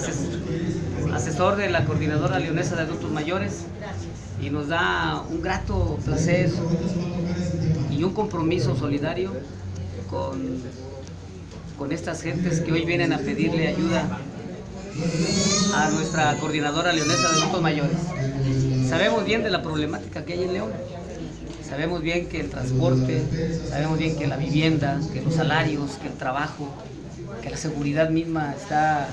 asesor de la Coordinadora Leonesa de Adultos Mayores, y nos da un grato placer y un compromiso solidario con estas gentes que hoy vienen a pedirle ayuda a nuestra Coordinadora Leonesa de Adultos Mayores. Sabemos bien de la problemática que hay en León, sabemos bien que el transporte, sabemos bien que la vivienda, que los salarios, que el trabajo, que la seguridad misma está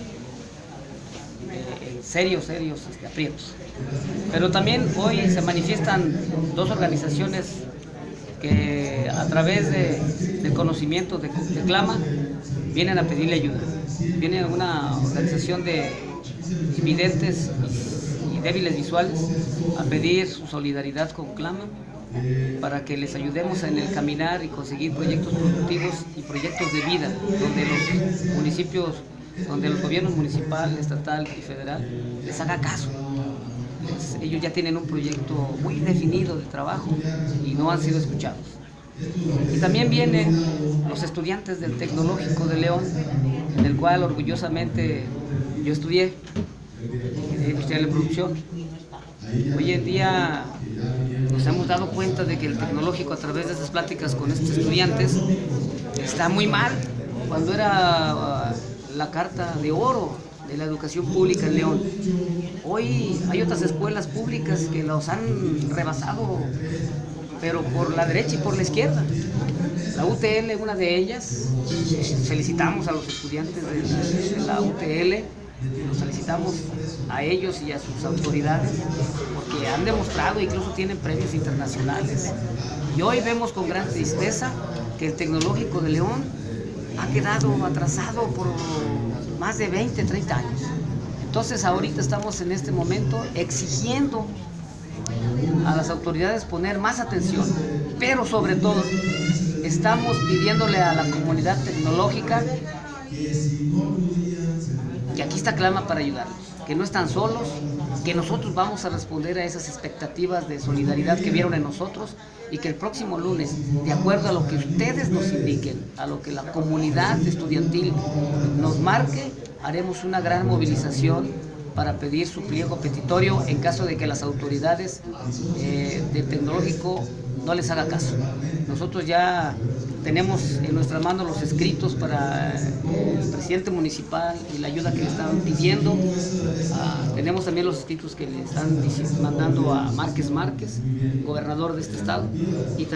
en serios aprietos. Pero también hoy se manifiestan dos organizaciones que a través del conocimiento de Clama vienen a pedirle ayuda. Viene una organización de invidentes y débiles visuales a pedir su solidaridad con Clama para que les ayudemos en el caminar y conseguir proyectos productivos y proyectos de vida donde los municipios, donde los gobiernos municipal, estatal y federal les haga caso. Ellos ya tienen un proyecto muy definido de trabajo y no han sido escuchados. Y también vienen los estudiantes del Tecnológico de León, en el cual orgullosamente yo estudié industrial de producción. Hoy en día nos hemos dado cuenta de que el Tecnológico, a través de estas pláticas con estos estudiantes, está muy mal. Cuando era la carta de oro de la educación pública en León, hoy hay otras escuelas públicas que los han rebasado, pero por la derecha y por la izquierda. La UTL, una de ellas, felicitamos a los estudiantes de la UTL, los felicitamos a ellos y a sus autoridades, porque han demostrado, incluso tienen premios internacionales. Y hoy vemos con gran tristeza que el Tecnológico de León ha quedado atrasado por más de 20, 30 años. Entonces ahorita estamos en este momento exigiendo a las autoridades poner más atención, pero sobre todo estamos pidiéndole a la comunidad tecnológica que aquí está Clama para ayudarlos, que no están solos, que nosotros vamos a responder a esas expectativas de solidaridad que vieron en nosotros, y que el próximo lunes, de acuerdo a lo que ustedes nos indiquen, a lo que la comunidad estudiantil nos marque, haremos una gran movilización para pedir su pliego petitorio en caso de que las autoridades del Tecnológico no les haga caso. Nosotros ya tenemos en nuestras manos los escritos para el presidente municipal y la ayuda que le están pidiendo. Tenemos también los escritos que le están mandando a Márquez, gobernador de este estado. Y